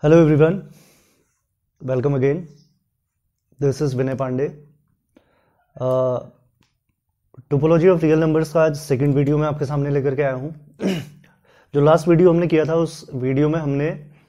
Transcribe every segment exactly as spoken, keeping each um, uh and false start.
Hello everyone, welcome again. This is Vinay Pandey. Topology of real numbers का आज second video मैं आपके सामने लेकर के आया हूँ. जो लास्ट वीडियो हमने किया था उस वीडियो में हमने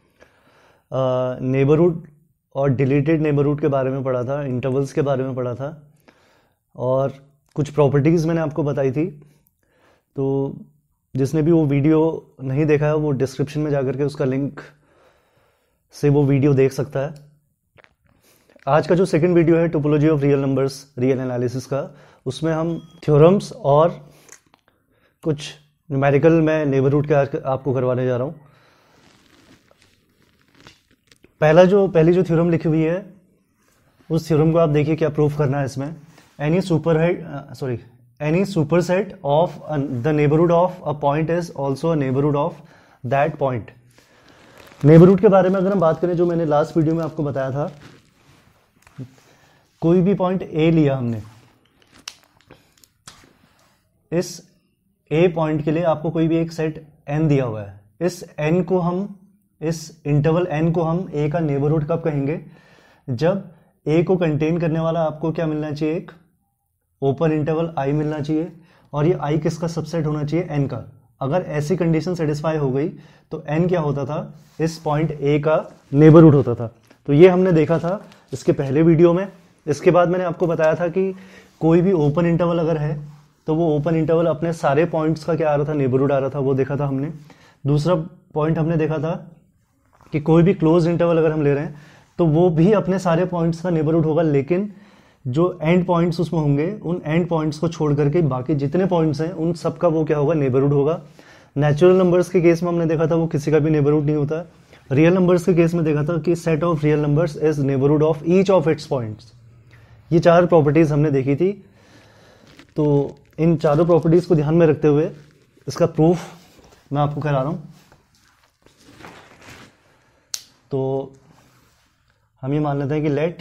नेबरहुड uh, और डिलीटेड नेबरहुड के बारे में पढ़ा था, इंटरवल्स के बारे में पढ़ा था और कुछ प्रॉपर्टीज़ मैंने आपको बताई थी. तो जिसने भी वो वीडियो नहीं देखा है वो डिस्क्रिप्शन में जाकर के उसका लिंक से वो वीडियो देख सकता है. आज का जो सेकंड वीडियो है topology of real numbers real analysis का, उसमें हम थ्योरम्स और कुछ न्यूमेरिकल में नेबरहुड के आपको करवाने जा रहा हूँ. पहला जो पहली जो थ्योरम लिखी हुई है उस थ्योरम को आप देखिए क्या प्रूफ करना है इसमें. Any super head sorry any superset of the neighbourhood of a point is also a neighbourhood of that point. Neighbourhood के बारे में अगर हम बात करें, जो मैंने लास्ट वीडियो में आपको बताया था, कोई भी पॉइंट ए लिया हमने, इस ए पॉइंट के लिए आपको कोई भी एक सेट एन दिया हुआ है. इस एन को हम इस इंटरवल एन को हम ए का नेबरहुड कब कहेंगे? जब ए को कंटेन करने वाला आपको क्या मिलना चाहिए? एक ओपन इंटरवल आई मिलना चाहिए और ये आई किसका सबसेट होना चाहिए? एन का. अगर ऐसी कंडीशन सेटिस्फाई हो गई तो एन क्या होता था? इस पॉइंट ए का नेबरहुड होता था. तो ये हमने देखा था इसके पहले वीडियो में. इसके बाद मैंने आपको बताया था कि कोई भी ओपन इंटरवल अगर है तो वो ओपन इंटरवल अपने सारे पॉइंट्स का क्या आ रहा था? नेबरहुड आ रहा था. वो देखा था हमने. दूसरा पॉइंट हमने देखा था कि कोई भी क्लोज इंटरवल अगर हम ले रहे हैं तो वो भी अपने सारे पॉइंट्स का नेबरहुड होगा, लेकिन जो एंड पॉइंट्स उसमें होंगे उन एंड पॉइंट्स को छोड़ करके बाकी जितने पॉइंट्स हैं उन सब का वो क्या होगा? नेबरहुड होगा. नेचुरल नंबर्स के केस में हमने देखा था वो किसी का भी नेबरहुड नहीं होता. रियल नंबर्स के केस में देखा था कि set of real numbers is neighbourhood of each of its points. ये चार प्रॉपर्टीज हमने देखी थी. तो इन चारों प्रॉपर्टीज को ध्यान में रखते हुए इसका प्रूफ मैं आपको करा रहा हूं. तो हम ये मान लेते हैं कि let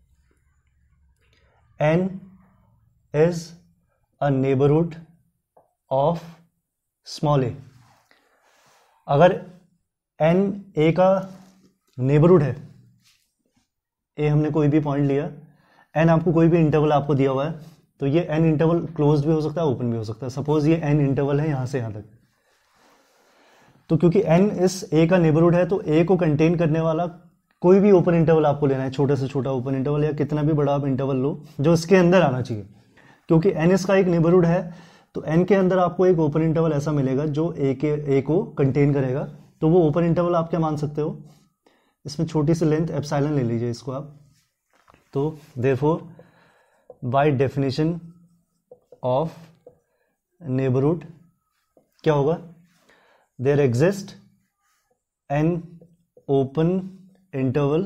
n is a neighborhood of small a. अगर n a का नेबरहुड है, a हमने कोई भी पॉइंट लिया, n आपको कोई भी इंटरवल आपको दिया हुआ है, तो ये n इंटरवल क्लोज भी हो सकता है, ओपन भी हो सकता है. सपोज ये n इंटरवल है यहां से यहां तक, तो क्योंकि n इस a का नेबरहुड है तो a को कंटेन करने वाला कोई भी ओपन इंटरवल आपको लेना है, छोटे से छोटा ओपन इंटरवल या कितना भी बड़ा आप इंटरवल लो जो इसके अंदर आना चाहिए. क्योंकि n इसका एक नेबरहुड है तो n के अंदर आपको एक ओपन इंटरवल ऐसा मिलेगा जो a के a को कंटेन करेगा. तो वो ओपन इंटरवल आप क्या मान सकते हो? इसमें छोटी सी लेंथ एप्सिलॉन ले लीजिए इसको आप. तो therefore by definition of neighbourhood क्या होगा? There exist an open interval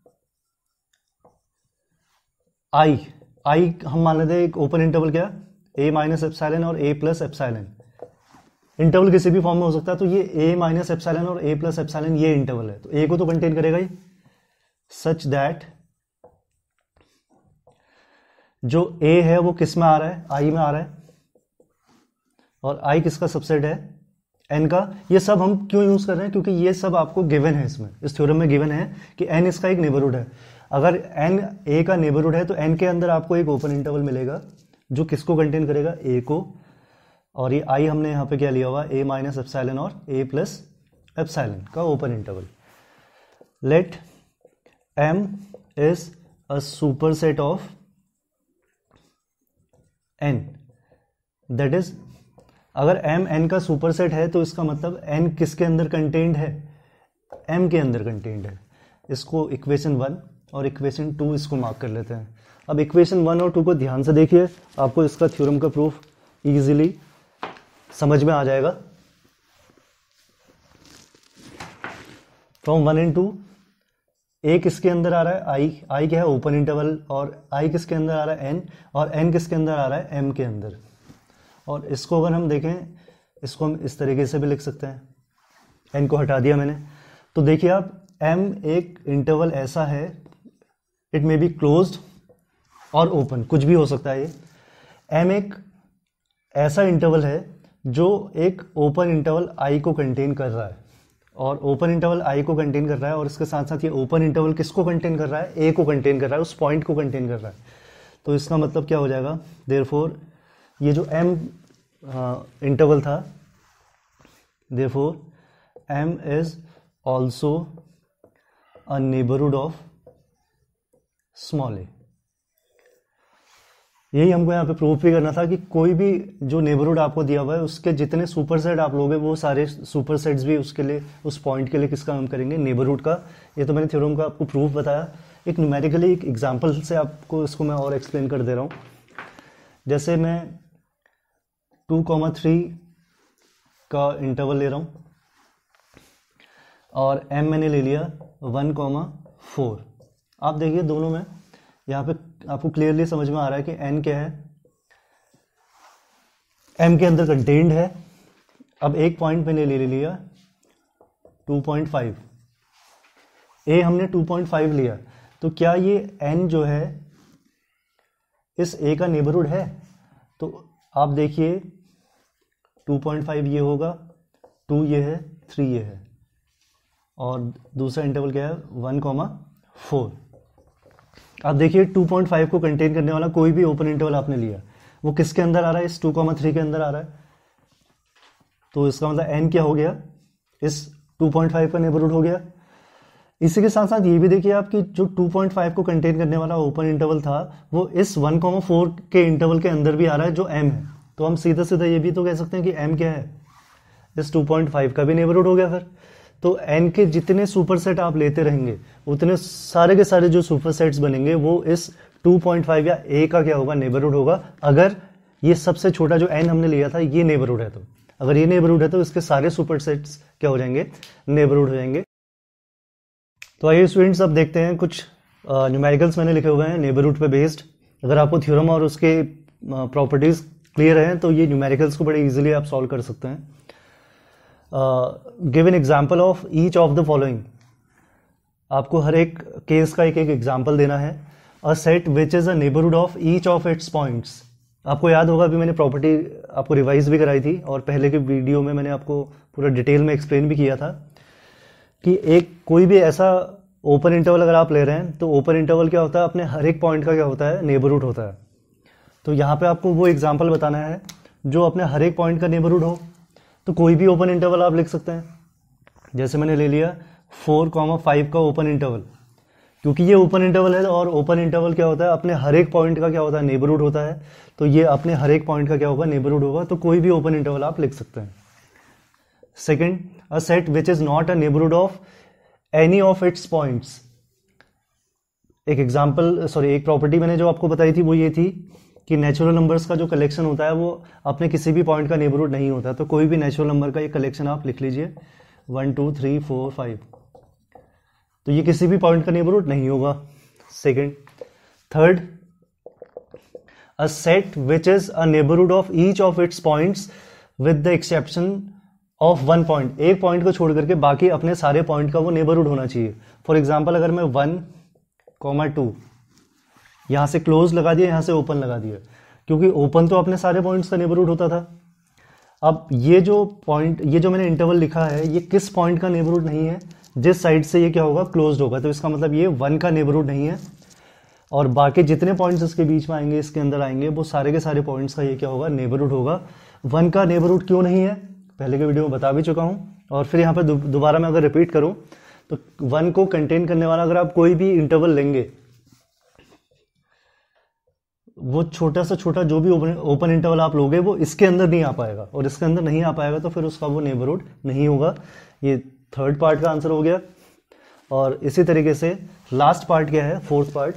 I. I हम मान लेते हैं एक ओपन इंटरवल क्या? ए माइनस एप्सिलॉन और ए प्लस एप्सिलॉन. इंटरवल किसी भी फॉर्म में हो सकता है. तो ये ए माइनस एप्सिलॉन और ए प्लस एप्सिलॉन ये इंटरवल है, तो ए को तो कंटेन करेगा ही, सच दैट जो ए है वो किस में आ रहा है? आई में आ रहा है. और आई किसका सबसेट है? एन का. ये सब हम क्यों यूज कर रहे हैं? क्योंकि ये सब आपको गिवन है इसमें, इस थ्योरम में गिवन है कि एन इसका एक नेबरहुड है. अगर एन ए का नेबरहुड है तो एन के अंदर आपको एक ओपन इंटरवल मिलेगा जो किसको कंटेन करेगा? ए को. और ये आई हमने यहाँ पे क्या लिया हुआ? ए माइनस एप्सिलॉन और ए प्लस एप्सिलॉन का open interval. Let M is a superset of N. That is, अगर m n का सुपरसेट है तो इसका मतलब n किसके अंदर कंटेन्ड है? m के अंदर कंटेन्ड है. इसको इक्वेशन वन और इक्वेशन टू इसको मार्क कर लेते हैं. अब इक्वेशन वन और टू को ध्यान से देखिए, आपको इसका थ्योरम का प्रूफ इजीली समझ में आ जाएगा. From one and two, a किसके अंदर आ रहा है? i. i क्या है? Open interval. और i किसके अंदर आ रहा है? n. और n किसके अंदर आ रहा है? m के अंदर. और इसको अगर हम देखें, इसको हम इस तरीके से भी लिख सकते हैं. n को हटा दिया मैंने. तो देखिए आप, m एक इंटरवल ऐसा है, इट मे बी क्लोज्ड और ओपन, कुछ भी हो सकता है. ये m एक ऐसा इंटरवल है जो एक ओपन इंटरवल आई को कंटेन कर रहा है. और ओपन इंटरवल आई को कंटेन कर रहा है, और इसके साथ साथ ये ओपन इंटरवल किसको कंटेन कर रहा है, ए को कंटेन कर रहा है, उस पॉइंट को कंटेन कर रहा है। तो इसका मतलब क्या हो जाएगा, देयरफॉर ये जो एम इंटरवल था, therefore M is also a neighbourhood of small a. यही हमको यहाँ पे प्रूफ भी करना था कि कोई भी जो नेबरहुड आपको दिया हुआ है उसके जितने सुपरसेट आप लोगे वो सारे सुपरसेट्स भी उसके लिए, उस पॉइंट के लिए किसका काम करेंगे, नेबरहुड का। ये तो मैंने थ्योरम का आपको प्रूफ बताया। एक न्यूमेरिकली एक एग्जांपल से आपको इसको मैं और एक्सप्लेन कर दे रहा हूँ। जैसे मैं टू कॉमा थ्री का इंटरवल ले रहा हूँ और एम मैंने ले लिया वन कॉमा फोर। आप देखिए दोनों में यहाँ पे आपको क्लियरली समझ में आ रहा है कि एन क्या है, एम के अंदर कंटेन्ड है। अब एक पॉइंट मैंने ले लिया टू पॉइंट फाइव, ए हमने टू पॉइंट फाइव लिया, तो क्या ये एन जो है इस ए का नेबरहुड है? तो आप देखिए टू पॉइंट फाइव ये होगा, टू ये है, थ्री ये है, और दूसरा इंटरवल क्या है, वन कॉमा फोर। आप देखिए टू पॉइंट फाइव को कंटेन करने वाला कोई भी ओपन इंटरवल आपने लिया, वो किसके अंदर आ रहा है, इस टू कॉमा थ्री के अंदर आ रहा है। तो इसका मतलब एन क्या हो गया, इस टू पॉइंट फाइव का नेबरहुड हो गया। इसी के साथ साथ ये भी देखिए आपकी जो टू पॉइंट फाइव को कंटेन करने वाला ओपन इंटरवल था वो इस वन कॉमा फोर के इंटरवल के अंदर भी आ रहा है जो एम है। तो हम सीधा सीधा ये भी तो कह सकते हैं कि एम क्या है, इस टू पॉइंट फाइव का भी नेबरहुड हो गया फिर। तो एन के जितने सुपरसेट आप लेते रहेंगे उतने सारे के सारे जो सुपरसेट्स बनेंगे वो इस टू पॉइंट फाइव या ए का क्या होगा, नेबरहुड होगा। अगर ये सबसे छोटा जो एन हमने लिया था ये नेबरहुड है, तो अगर ये नेबरहुड है तो इसके सारे सुपरसेट्स क्या हो जाएंगे, नेबरहुड हो जाएंगे। तो आइए स्टूडेंट्स अब देखते हैं कुछ न्यूमेरिकल्स मैंने लिखे हुए हैं नेबरहुड पे बेस्ड। अगर आपको थ्योरम और उसके प्रॉपर्टीज क्लियर हैं तो ये न्यूमेरिकल्स को बड़े इजीली आप सॉल्व कर सकते हैं। Give an example of each of the following. आपको हर एक केस का एक एक एग्जाम्पल देना है। A set which is a neighbourhood of each of its points. आपको याद होगा अभी मैंने प्रॉपर्टी आपको रिवाइज भी कराई थी और पहले के वीडियो में मैंने आपको पूरा डिटेल में एक्सप्लेन भी किया था कि एक कोई भी ऐसा ओपन इंटरवल अगर आप ले रहे हैं तो ओपन इंटरवल क्या होता है, अपने हर एक पॉइंट का क्या होता है, नेबरहुड होता है। तो यहाँ पे आपको वो एग्जाम्पल बताना है जो अपने हर एक पॉइंट का नेबरहुड हो। तो कोई भी ओपन इंटरवल आप लिख सकते हैं। जैसे मैंने ले लिया फोर कॉमा फाइव का ओपन इंटरवल, क्योंकि ये ओपन इंटरवल है और ओपन इंटरवल क्या होता है, अपने हर एक पॉइंट का क्या होता है, नेबरहुड होता है। तो ये अपने हर एक पॉइंट का क्या होगा, नेबरहुड होगा। तो कोई भी ओपन इंटरवल आप लिख सकते हैं। Second, a set which is not a neighbourhood of any of its points. एक एग्जाम्पल सॉरी एक प्रॉपर्टी मैंने जो आपको बताई थी वो ये थी कि नेचुरल नंबर्स का जो कलेक्शन होता है वो अपने किसी भी पॉइंट का नेबरहुड नहीं होता। तो कोई भी नेचुरल नंबर का एक कलेक्शन आप लिख लीजिए, one two three four five, तो ये किसी भी पॉइंट का नेबरहुड नहीं होगा। Second, third, a set which is a neighbourhood of each of its points with the exception of one point. एक पॉइंट को छोड़ करके बाकी अपने सारे पॉइंट का वो नेबरहुड होना चाहिए। फॉर एग्जाम्पल अगर मैं वन कॉमा टू यहां से क्लोज लगा दिया, यहां से ओपन लगा दिया, क्योंकि ओपन तो अपने सारे पॉइंट्स का नेबरहुड होता था। अब ये जो पॉइंट, ये जो मैंने इंटरवल लिखा है, ये किस पॉइंट का नेबरहुड नहीं है, जिस साइड से ये क्या होगा, क्लोज्ड होगा। तो इसका मतलब ये वन का नेबरहुड नहीं है, और बाकी जितने पॉइंट्स इसके बीच में आएंगे, इसके अंदर आएंगे, वो सारे के सारे पॉइंट्स का ये क्या होगा, नेबरहुड होगा। वन का नेबरहुड क्यों नहीं है, पहले के वीडियो में बता भी चुका हूं, और फिर यहाँ पर दोबारा मैं अगर रिपीट करूं तो वन को कंटेन करने वाला अगर आप कोई भी इंटरवल लेंगे, वो छोटा सा छोटा जो भी ओपन इंटरवल आप लोगे वो इसके अंदर नहीं आ पाएगा, और इसके अंदर नहीं आ पाएगा तो फिर उसका वो नेबरहुड नहीं होगा। ये थर्ड पार्ट का आंसर हो गया। और इसी तरीके से लास्ट पार्ट क्या है, fourth part,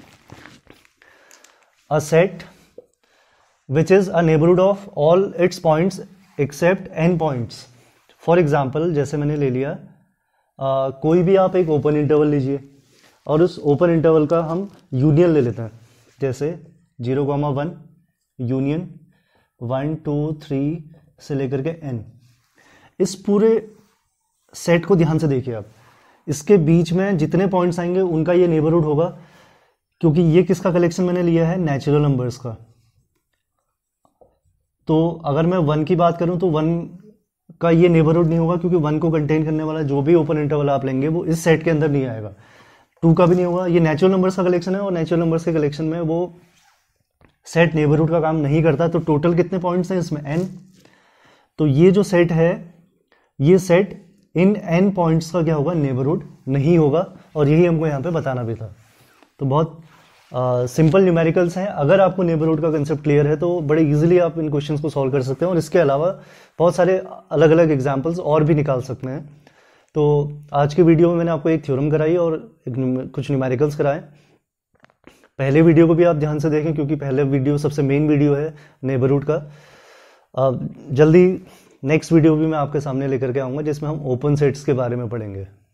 a set which is a neighbourhood of all its points except an points. For example जैसे मैंने ले लिया आ, कोई भी आप एक ओपन इंटरवल लीजिए और उस ओपन इंटरवल का हम यूनियन ले लेते हैं। जैसे zero comma one union one two three से लेकर के एन। इस पूरे सेट को ध्यान से देखिए आप, इसके बीच में जितने पॉइंट्स आएंगे उनका ये नेबरहुड होगा, क्योंकि ये किसका कलेक्शन मैंने लिया है, नेचुरल नंबर्स का। तो अगर मैं वन की बात करूं तो वन का ये नेबरहुड नहीं होगा, क्योंकि वन को कंटेन करने वाला जो भी ओपन इंटरवल आप लेंगे वो इस सेट के अंदर नहीं आएगा। टू का भी नहीं होगा, ये नेचुरल नंबर्स का कलेक्शन है और नेचुरल नंबर्स के कलेक्शन में वो सेट नेबरहुड का काम नहीं करता। तो टोटल कितने पॉइंट्स हैं इसमें, एन। तो ये जो सेट है, ये सेट इन एन पॉइंट्स का क्या होगा, नेबरहुड नहीं होगा, और यही हमको यहाँ पे बताना भी था। तो बहुत सिंपल uh, न्यूमेरिकल्स हैं। अगर आपको नेबरहुड का कंसेप्ट क्लियर है तो बड़े इजीली आप इन क्वेश्चंस को सॉल्व कर सकते हैं, और इसके अलावा बहुत सारे अलग अलग एग्जांपल्स और भी निकाल सकते हैं। तो आज के वीडियो में मैंने आपको एक थ्योरम कराई और एक कुछ न्यूमेरिकल्स कराए। पहले वीडियो को भी आप ध्यान से देखें, क्योंकि पहले वीडियो सबसे मेन वीडियो है नेबरहुड का। uh, जल्दी नेक्स्ट वीडियो भी मैं आपके सामने लेकर के आऊँगा, जिसमें हम ओपन सेट्स के बारे में पढ़ेंगे।